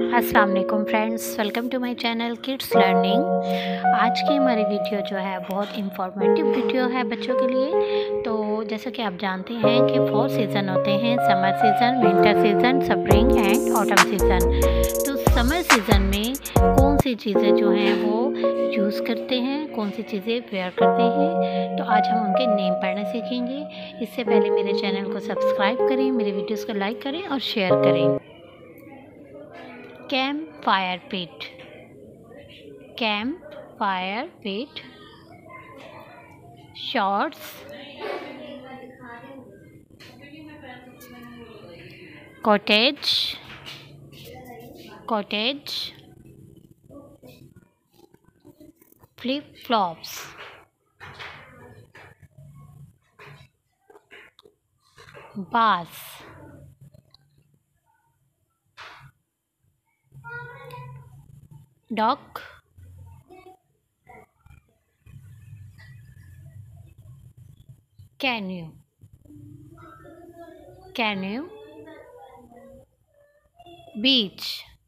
अस्सलाम वालेकुम friends, welcome to my channel kids learning. आज की हमारी वीडियो जो है बहुत इंफॉर्मेटिव वीडियो है बच्चों के लिए। तो जैसा कि आप जानते हैं कि 4 सीज़न होते हैं, summer season, winter season, spring and autumn season. तो समर सीज़न में कौन सी चीज़ें जो हैं वो यूज़ करते हैं, कौन सी चीज़ें वेयर करते हैं, तो आज हम उनके नेम पढ़ना सीखेंगे। इससे पहले मेरे चैनल को सब्सक्राइब करें, मेरे वीडियोज़ को लाइक करें और शेयर करें। Camp fire pit, camp fire pit. Shorts, cottage, cottage. Flip flops, बास, डॉक, कैन्यू, कैन्यू। बीच,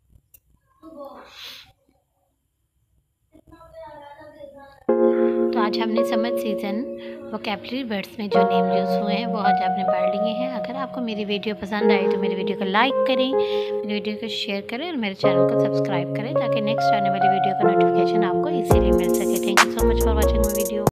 तो आज हमने समर सीज़न वोकैबुलरी वर्ड्स में जो नेम यूज़ हुए हैं वो आज आपने पढ़ लिए हैं। अगर आपको मेरी वीडियो पसंद आई तो मेरी वीडियो को लाइक करें, मेरी वीडियो को शेयर करें और मेरे चैनल को सब्सक्राइब करें ताकि नेक्स्ट आने वाली वीडियो का नोटिफिकेशन आपको इजीली मिल सके। Thank you so much for watching my video.